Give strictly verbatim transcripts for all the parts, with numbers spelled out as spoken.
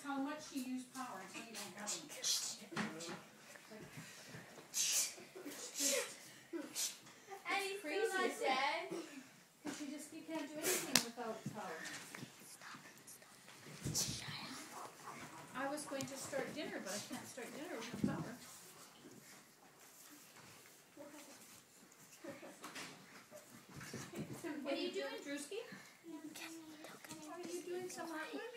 how much you use power until you don't have any. And he's crazy, still not dead. Because you just you can't do anything without power. I was going to start dinner, but I can't start dinner without power. What are you doing, Drewski? Are you doing some hot work?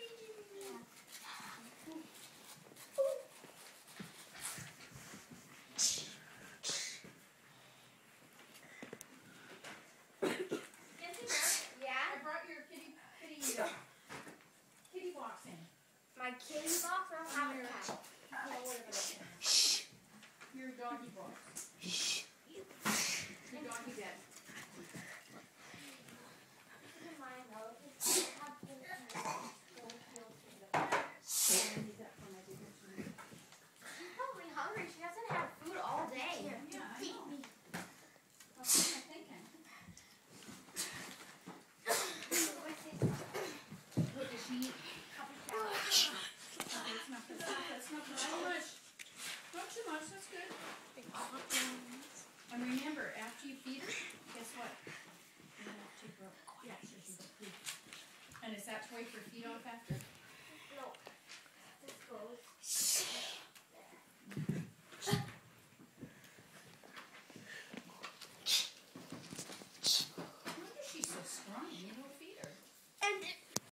Yeah? I brought your kitty, kitty, uh, kitty box in. My kitty box? I don't have a cat. Oh, whatever that is. Your doggy box. Your doggy bed. She's probably hungry. She hasn't had food all day. Yeah, I know. That's what I'm thinking. What does she eat? That's not good. That's not too much. Not too much, that's good. And remember, after you feed her, guess what? You're gonna have to take her up. Yeah, so she's got food. And is that to wipe her feet off after?